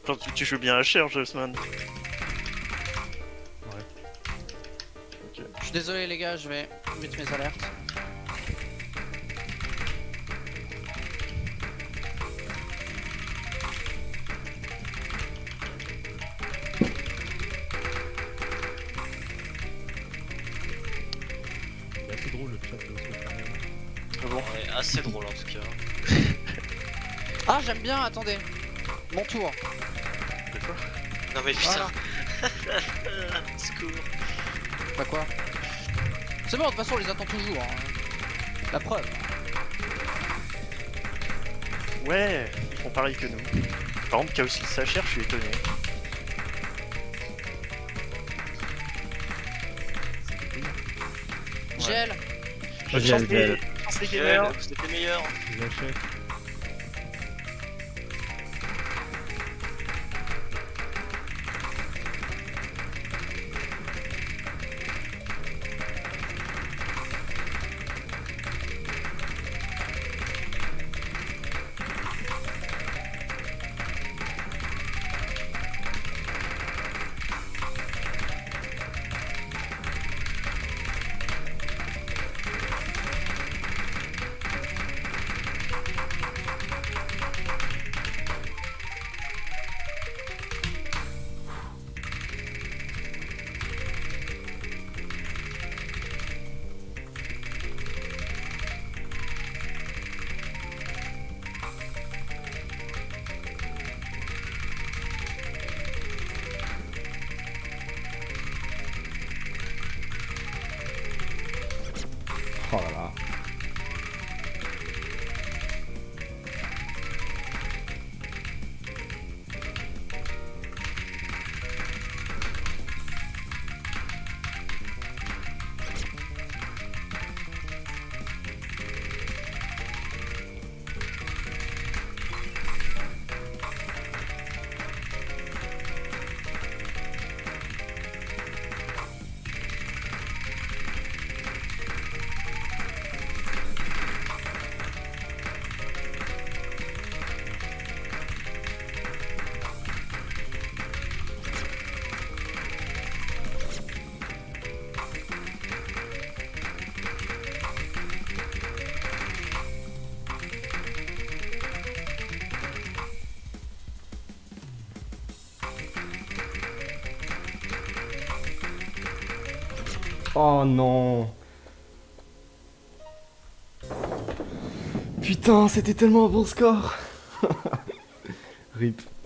Quand tu joues bien à cher, Jossman. Ouais. Ok. Je suis désolé les gars, je vais mettre mes alertes. C'est assez drôle le chat de ce carrément. Ah bon? Ouais, assez drôle en tout cas. Ah j'aime bien, attendez. Mon tour. De quoi? Non mais putain. Voilà. Secours. Bah quoi? C'est bon, de toute façon on les attend toujours. Hein. La preuve. Ouais, ils font pareil que nous. Par contre, Chaos Sacher, je suis étonné. GL. Bonne Gel, chance, gel. les gamers. C'était meilleur. Je l'achète. Oh là là. Oh non. Putain, c'était tellement un bon score. RIP.